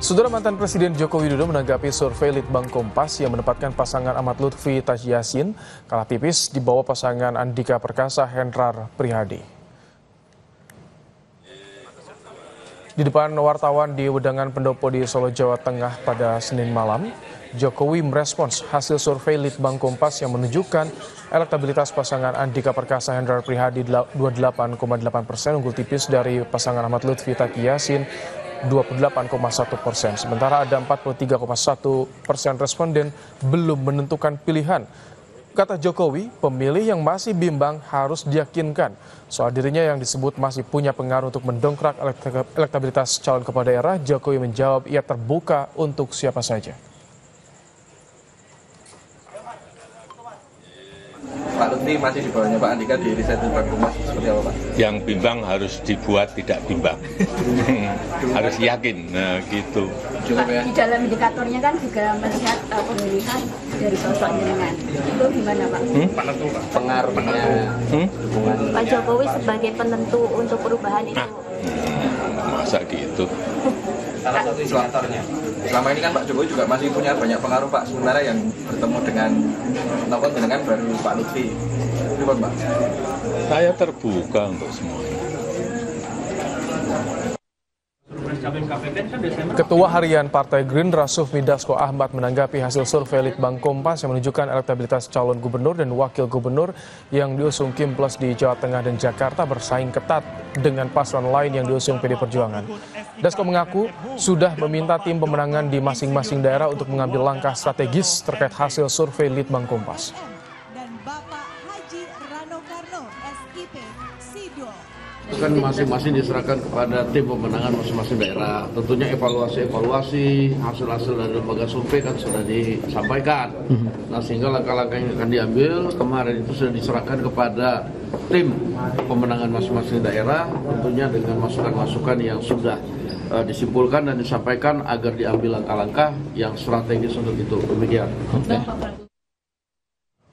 Saudara, mantan Presiden Joko Widodo menanggapi survei Litbang Kompas yang menempatkan pasangan Ahmad Lutfi Taj Yassin kalah tipis di bawah pasangan Andika Perkasa Hendrar Prihadi. Di depan wartawan di Wedangan Pendopo di Solo, Jawa Tengah pada Senin malam, Jokowi merespons hasil survei Litbang Kompas yang menunjukkan elektabilitas pasangan Andika Perkasa Hendrar Prihadi 28,8% unggul tipis dari pasangan Ahmad Lutfi Taj Yassin 28,1%. Sementara ada 43,1% responden belum menentukan pilihan. Kata Jokowi, pemilih yang masih bimbang harus diyakinkan soal dirinya yang disebut masih punya pengaruh untuk mendongkrak elektabilitas calon kepala daerah. Jokowi menjawab ia terbuka untuk siapa saja. Pak Lutfi masih di bawahnya Pak Andika di riset Litbang Kompas seperti apa Pak? Yang bimbang harus dibuat tidak bimbang. Harus yakin, nah gitu. Pak, di dalam indikatornya kan juga melihat pemilihan dari sosok jenengan. Itu gimana Pak? Penentu Pak. Pengaruhnya hubungan Pak Jokowi sebagai penentu untuk perubahan itu. Masa gitu? salah satu indikatornya. Selama ini kan Pak Jokowi juga masih punya banyak pengaruh Pak, sementara yang bertemu dengan baru Pak Lutfi. Itu Pak. Saya terbuka untuk semuanya. Ketua Harian Partai Gerindra Sufmi Dasko Ahmad menanggapi hasil survei Litbang Kompas yang menunjukkan elektabilitas calon gubernur dan wakil gubernur yang diusung Kim Plus di Jawa Tengah dan Jakarta bersaing ketat dengan paslon lain yang diusung PD Perjuangan. Dasko mengaku sudah meminta tim pemenangan di masing-masing daerah untuk mengambil langkah strategis terkait hasil survei Litbang Kompas. Kan masing-masing diserahkan kepada tim pemenangan masing-masing daerah. Tentunya evaluasi hasil-hasil dari lembaga survei kan sudah disampaikan. Nah, sehingga langkah-langkah yang akan diambil kemarin itu sudah diserahkan kepada tim pemenangan masing-masing daerah, tentunya dengan masukan-masukan yang sudah disimpulkan dan disampaikan agar diambil langkah-langkah yang strategis untuk itu. Demikian.